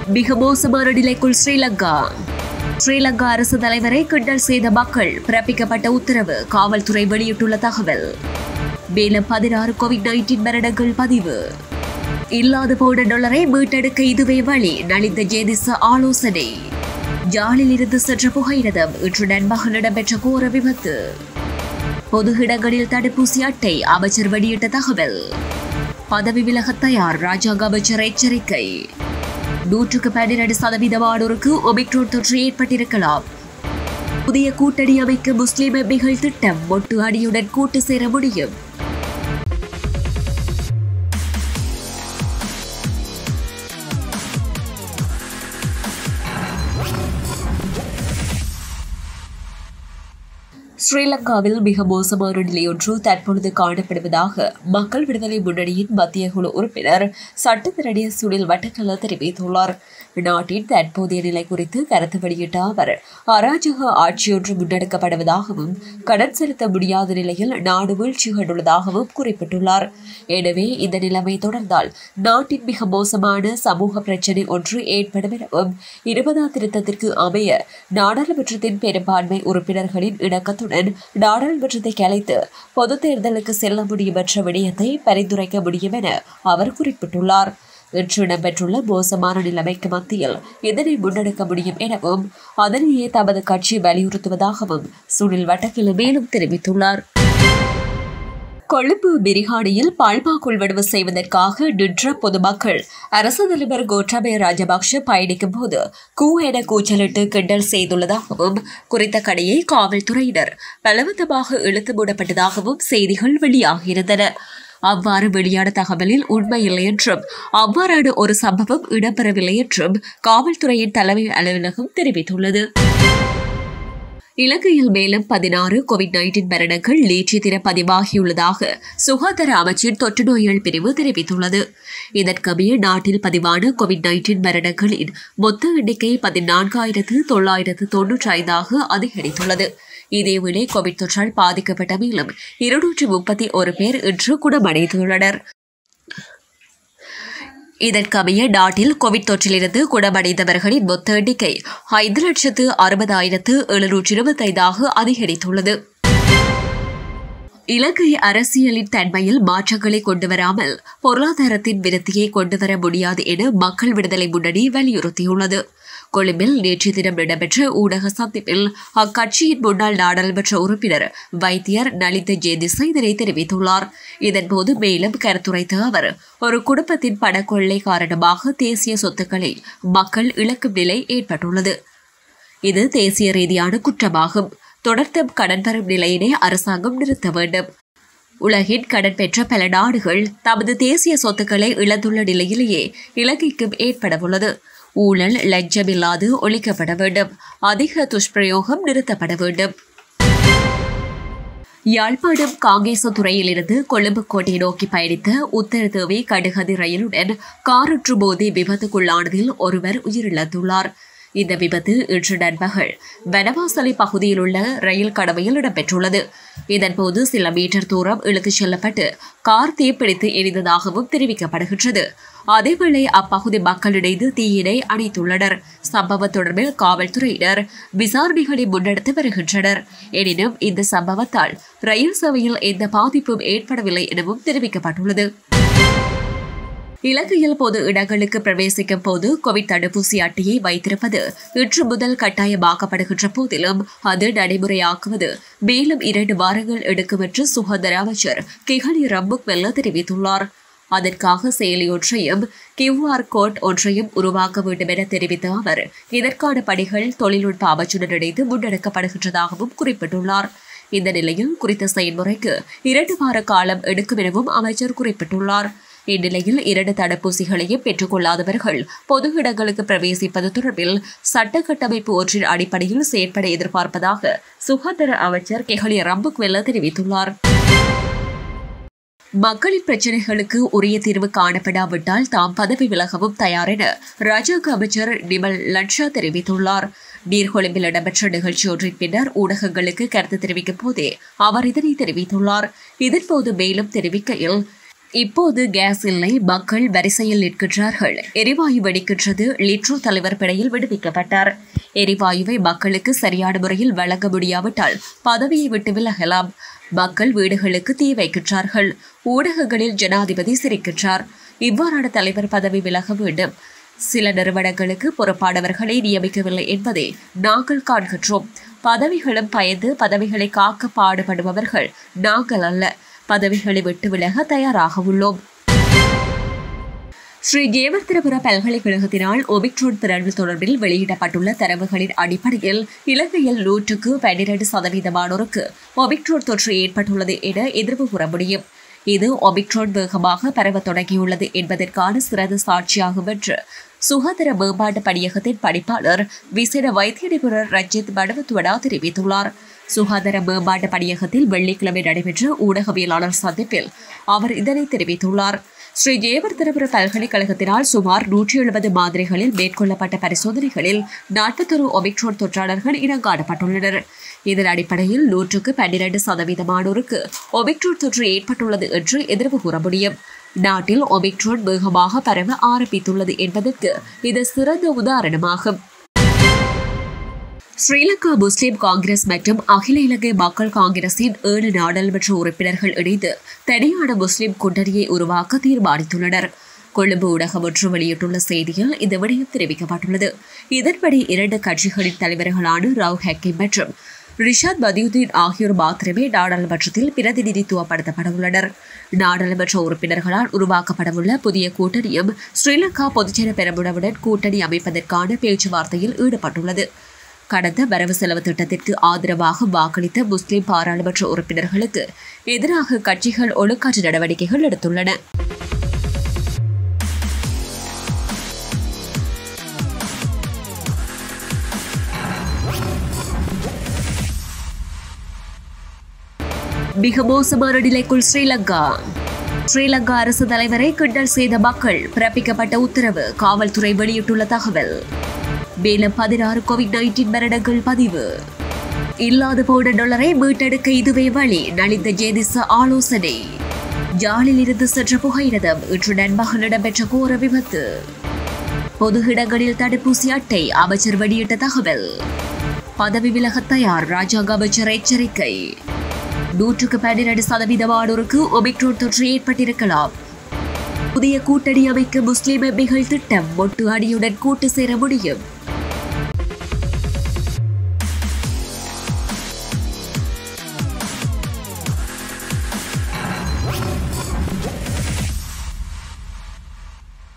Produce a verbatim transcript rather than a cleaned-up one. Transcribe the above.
மிக மோசமான நிலைக்குள் ஸ்ரீலங்கா. ஸ்ரீலங்கா அரசு தலைவரை கிண்டல் செய்த மக்கள், பிறப்பிக்கப்பட்ட உத்தரவு. காவல்துறை வெளியிட்டுள்ள தகவல். மேலும் பதினாறு கோவிட் நைன்டீன் மரணங்கள் பதிவு. இல்லாது போன டாலரை மீட்டெடுக்க இதுவே வழி. நலிந்த ஜேதிச ஆலோசனை. ஜாலில் இருந்து சென்ற புகையிரதம் இன்று நண்பகல் இடம்பெற்ற கோர விபத்து. பொது இடங்களில் தடுப்பூசி அட்டை, அமைச்சர் வெளியிட்ட தகவல். பதவி விலக தயார், ராஜாங்க அமைச்சர் எச்சரிக்கை. நூற்றுக்கு பன்னிரண்டு சதவீதமானோருக்கு ஒமிக்ரோன் தொற்று ஏற்பட்டிருக்கலாம். புதிய கூட்டணி அமைக்க முஸ்லிம் எம்பிகள் திட்டம். மொட்டு அணியுடன் கூட்டு சேர முடியும். ஸ்ரீலங்காவில் மிக மோசமான நிலையொன்று தற்பொழுது காணப்படுவதாக மக்கள் விடுதலை முன்னணியின் மத்திய குழு உறுப்பினர் சட்டத்திரணி சுனில் வட்டக்கல தெரிவித்துள்ளார். நாட்டின் தற்போதைய நிலை குறித்து கருத்து வெளியிட்ட அவர், அராஜக ஆட்சியொன்று முன்னெடுக்கப்படுவதாகவும் கடன் செலுத்த முடியாத நிலையில் நாடு வீழ்ச்சி கண்டுள்ளதாகவும் குறிப்பிட்டுள்ளார். எனவே இந்த நிலைமை தொடர்ந்தால் நாட்டின் மிக மோசமான சமூக பிரச்சினை ஒன்று ஏற்படும் எனவும், இருபதாம் திருத்தத்திற்கு அமைய நாடாளுமன்றத்தின் பெரும்பான்மை உறுப்பினர்களின் இணக்கத்துடன் நாடாளுமன்றத்தை கலைத்து பொது தேர்தலுக்கு செல்ல முடியும் என்ற விடயத்தை பரிந்துரைக்க முடியும் என அவர் குறிப்பிட்டுள்ளார். இன்று இடம்பெற்றுள்ள மோசமான நிலைமைக்கு மத்தியில் இதனை முன்னெடுக்க முடியும் எனவும், அதனையே தமது கட்சி வலியுறுத்துவதாகவும் சுனில் வட்டக்கில மேலும் தெரிவித்துள்ளார். கொழும்பு பிரிகாணியில் பால்மா கொள்வனவு செய்வதற்காக நின்ற பொதுமக்கள் அரசு தலைவர் கோட்டாபய ராஜபக்ஷ பயணிக்கும் போது கூ என கூச்சலிட்டு கிண்டல் செய்துள்ளதாகவும், குறித்த கடையை காவல்துறையினர் பலவந்தமாக இழுத்து மூடப்பட்டதாகவும் செய்திகள் வெளியாகியிருந்தன. அவ்வாறு வெளியான தகவலில் உண்மையில்லை என்றும், அவ்வாறான ஒரு சம்பவம் இடம்பெறவில்லை என்றும் காவல்துறையின் தலைமை அலுவலகம் தெரிவித்துள்ளது. இலங்கையில் மேலும் பதினாறு கோவிட் நைன்டீன் மரணங்கள் நேற்று தினம் பதிவாகியுள்ளதாக சுகாதார அமைச்சின் தொற்று நோய்கள் பிரிவு தெரிவித்துள்ளது. இதற்கமைய நாட்டில் பதிவான கோவிட் நைன்டீன் மரணங்களின் மொத்த எண்ணிக்கை பதினான்காயிரத்து தொள்ளாயிரத்து தொன்னூற்றி ஐந்தாக அதிகரித்துள்ளது. இதேவேளை கோவிட் தொற்றால் பாதிக்கப்பட்ட மேலும் இருநூற்றி முப்பத்தி ஒரு பேர் இன்று குணமடைந்துள்ளனர். இதற்கமைய நாட்டில் கோவிட் தொற்றிலிருந்து குணமடைந்தவர்களின் மொத்த எண்ணிக்கை ஐந்து லட்சத்து அறுபதாயிரத்து எழுநூற்றி இருபத்தி ஐந்தாக அதிகரித்துள்ளது. இலங்கை அரசியலின் தன்மையில் மாற்றங்களை கொண்டுவராமல் பொருளாதாரத்தின் விருத்தியை கொண்டுவர முடியாது என மக்கள் விடுதலை முன்னணி வலியுறுத்தியுள்ளது. கொழும்பில் நேற்று தினம் இடம்பெற்ற ஊடக சந்திப்பில் அக்கட்சியின் முன்னாள் நாடாளுமன்ற உறுப்பினர் வைத்தியர் நலிந்த ஜேதிச இதனை தெரிவித்துள்ளார். இதன்போது மேலும் கருத்துரைத்த அவர், ஒரு குடும்பத்தின் பணக்கொள்ளை காரணமாக தேசிய சொத்துக்களை மக்கள் இழக்கும் நிலை ஏற்பட்டுள்ளது. இது தேசிய ரீதியான குற்றமாகும். தொடர்ந்தும் கடன் பெறும் நிலையினை அரசாங்கம் நிறுத்த வேண்டும். உலகின் கடன் பெற்ற பல நாடுகள் தமது தேசிய சொத்துக்களை இழந்துள்ள நிலையிலேயே இலங்கைக்கும் ஏற்படவுள்ளது. ஊழல் லஞ்சமில்லாது ஒழிக்கப்பட வேண்டும். அதிக துஷ்பிரயோகம் நிறுத்தப்பட வேண்டும். யாழ்ப்பாணம் காங்கேசத்துறையிலிருந்து கொழும்பு கோட்டை நோக்கி பயணித்த உத்தரதேவி கடுகதி ரயிலுடன் காரொன்று மோதி விபத்துக்குள்ளானதில் ஒருவர் உயிரிழந்துள்ளார். இந்த விபத்து இன்று நண்பகல் வனவாசலை பகுதியில் உள்ள ரயில் கடவையில் இடம்பெற்றுள்ளது. இதன்போது சில மீட்டர் தூரம் இழுத்துச் செல்லப்பட்டு கார் தீப்பிடித்து எரிந்ததாகவும் தெரிவிக்கப்படுகின்றது. அதேவேளை அப்பகுதி மக்கள் இணைந்து தீயினை அணைத்துள்ளனர். சம்பவம் தொடர்பில் காவல்துறையினர் விசாரணைகளை முன்னெடுத்து வருகின்றனர். எனினும் இந்த சம்பவத்தால் ரயில் சேவையில் எந்த பாதிப்பும் ஏற்படவில்லை எனவும் தெரிவிக்கப்பட்டுள்ளது. இலங்கையில் பொது இடங்களுக்கு பிரவேசிக்கும் போது கோவிட் தடுப்பூசி அட்டையை வைத்திருப்பது இன்று முதல் கட்டாயமாக்கப்படுகின்ற போதிலும் அது நடைமுறையாக்குவது மேலும் இரண்டு வாரங்கள் எடுக்கும் என்று சுகாதார அமைச்சர் கிஹலி ரம்புக்வெல்ல தெரிவித்துள்ளார். அதற்காக செயலியொன்றையும் கியூஆர் கோட் ஒன்றையும் உருவாக்க வேண்டும் என தெரிவித்த அவர், இதற்கான பணிகள் தொழில்நுட்ப அமைச்சுடன் இணைந்து முன்னெடுக்கப்படுகின்றதாகவும் குறிப்பிட்டுள்ளார். இந்த நிலையில் குறித்த செயல்முறைக்கு இரண்டு வார காலம் எடுக்கும் எனவும் அமைச்சர் குறிப்பிட்டுள்ளார். இந்நிலையில் இரண்டு தடுப்பூசிகளையும் பெற்றுக் கொள்ளாதவர்கள் பொது இடங்களுக்கு பிரவேசிப்பது தொடர்பில் சட்ட கட்டமைப்பு ஒன்றின் அடிப்படையில் செயற்பட எதிர்பார்ப்பதாக சுகாதார அமைச்சர் கெஹலி ரம்புக்வெல்ல தெரிவித்துள்ளார். மக்களின் பிரச்சினைகளுக்கு உரிய தீர்வு காணப்படாவிட்டால் தாம் பதவி விலகவும் தயார் என ராஜாங்க அமைச்சர் நிமல் லட்சா தெரிவித்துள்ளார். நீர்கொழும்பில் இடம்பெற்ற நிகழ்ச்சி ஒன்றின் பின்னர் ஊடகங்களுக்கு கருத்து தெரிவிக்கும் போதே அவர் இதனை தெரிவித்துள்ளார். இதன்போது மேலும் தெரிவிக்கையில், இப்போது கேஸ் இல்லை, மக்கள் வரிசையில் நிற்கின்றார்கள். எரிவாயு வெடிக்கின்றது. லிட்ரோ தலைவர் பிணையில் விடுவிக்கப்பட்டார். எரிவாயுவை மக்களுக்கு சரியான முறையில் வழங்க முடியாவிட்டால் பதவியை விட்டு விலகலாம். மக்கள் வீடுகளுக்கு தீ வைக்கின்றார்கள். ஊடகங்களில் ஜனாதிபதி சிரிக்கின்றார். இவ்வாறான தலைவர் பதவி விலக வேண்டும். சில நிறுவனங்களுக்கு பொறுப்பானவர்களை நியமிக்கவில்லை என்பதை நாங்கள் காண்கின்றோம். பதவிகளும் பயந்து பதவிகளை காக்க பாடுபடுபவர்கள் நாங்கள் அல்ல. பதவிகளை விட்டு விலக தயாராக உள்ளோம். ஸ்ரீ ஜெயவர்தனபுர பல்கலைக்கழகத்தினால் ஒமிக்ரோன் பிறழ்வு தொடர்பில் வெளியிடப்பட்டுள்ள தரவுகளின் அடிப்படையில் இலங்கையில் நூற்றுக்கு பன்னிரண்டு சதவீதமானோருக்கு ஒமிக்ரோன் தொற்று ஏற்பட்டுள்ளது என எதிர்வு கூற முடியும். இது ஒமிக்ரோன் வேகமாக பரவ தொடங்கியுள்ளது என்பதற்கான சிறந்த சாட்சியாகும் என்று சுகாதார மேம்பாட்டு பணியகத்தின் பணிப்பாளர் விசேட வைத்திய நிபுணர் ரஞ்சித் மடவத்துவடா தெரிவித்துள்ளார். சுகாதார மேம்பாட்டு பணியகத்தில் வெள்ளிக்கிழமை நடைபெற்ற ஊடகவியலாளர் சந்திப்பில் அவர் இதனை தெரிவித்துள்ளார். ஸ்ரீ ஜெயவர்தனபுர பல்கலைக்கழகத்தினால் சுமார் நூற்றி எழுபது மாதிரிகளில் மேற்கொள்ளப்பட்ட பரிசோதனைகளில் நாற்பத்தொரு ஒமிக்ரோன் தொற்றாளர்கள் இனங்காணப்பட்டுள்ளனர். இதன் அடிப்படையில் நூற்றுக்கு பன்னிரண்டு சதவீதமானோருக்கு ஒமிக்ரோன் தொற்று ஏற்பட்டுள்ளது என்று எதிர்வு கூற முடியும். நாட்டில் ஒமிக்ரோன் வேகமாக பரவ ஆரம்பித்துள்ளது என்பதற்கு இது சிறந்த உதாரணமாகும். ஸ்ரீலங்கா முஸ்லிம் காங்கிரஸ் மற்றும் அகில இலங்கை மக்கள் காங்கிரசின் ஏழு நாடாளுமன்ற உறுப்பினர்கள் இணைந்து தனியான முஸ்லிம் கூட்டணியை உருவாக்க தீர்மானித்துள்ளனர். கொழும்பு ஊடகம் ஒன்று வெளியிட்டுள்ள செய்தியில் இந்த விடயம் தெரிவிக்கப்பட்டுள்ளது. இதன்படி இரண்டு கட்சிகளின் தலைவர்களான ராவ் ஹக்கீம் மற்றும் ரிஷாத் பதியுதீன் ஆகியோர் மாத்திரமே நாடாளுமன்றத்தில் பிரதிநிதித்துவப்படுத்தப்பட உள்ளனர். நாடாளுமன்ற உறுப்பினர்களால் உருவாக்கப்படவுள்ள புதிய கூட்டணியும் ஸ்ரீலங்கா பொதுஜன பெரமுனவுடன் கூட்டணி அமைப்பதற்கான பேச்சுவார்த்தையில் ஈடுபட்டுள்ளது. கடந்த வரவு செலவு திட்டத்திற்கு ஆதரவாக வாக்களித்த முஸ்லிம் பாராளுமன்ற உறுப்பினர்களுக்கு எதிராக கட்சிகள் ஒழுக்காற்று நடவடிக்கைகள் எடுத்துள்ளன. மிக மோசமான நிலைக்குள் ஸ்ரீலங்கா. ஸ்ரீலங்கா அரசு தலைவரை கிண்டல் செய்த மக்கள். பிறப்பிக்கப்பட்ட உத்தரவு. காவல்துறை வெளியிட்டுள்ள தகவல். மேலும் பதினாறு கோவிட் நைன்டீன் மரணங்கள் பதிவு. இல்லாது போன டாலரை மீட்டெடுக்க இதுவே வழி. நலிந்த ஜேதிச ஆலோசனை. ஜாலில் இருந்து சென்ற புகையிரதம். இன்று நண்பகல் இடம்பெற்ற கோர விபத்து. பொது இடங்களில் தடுப்பூசி அட்டை. அமைச்சர் வெளியிட்ட தகவல். பதவி விலக தயார். ராஜாங்க அமைச்சர் எச்சரிக்கை. நூற்றுக்கு பன்னிரண்டு சதவீதமானோருக்கு ஒமிக்ரோன் தொற்று ஏற்பட்டிருக்கலாம். புதிய கூட்டணி அமைக்க முஸ்லிம் எம்பிகள் திட்டம். மொட்டு அணியுடன் கூட்டு சேர முடியும்.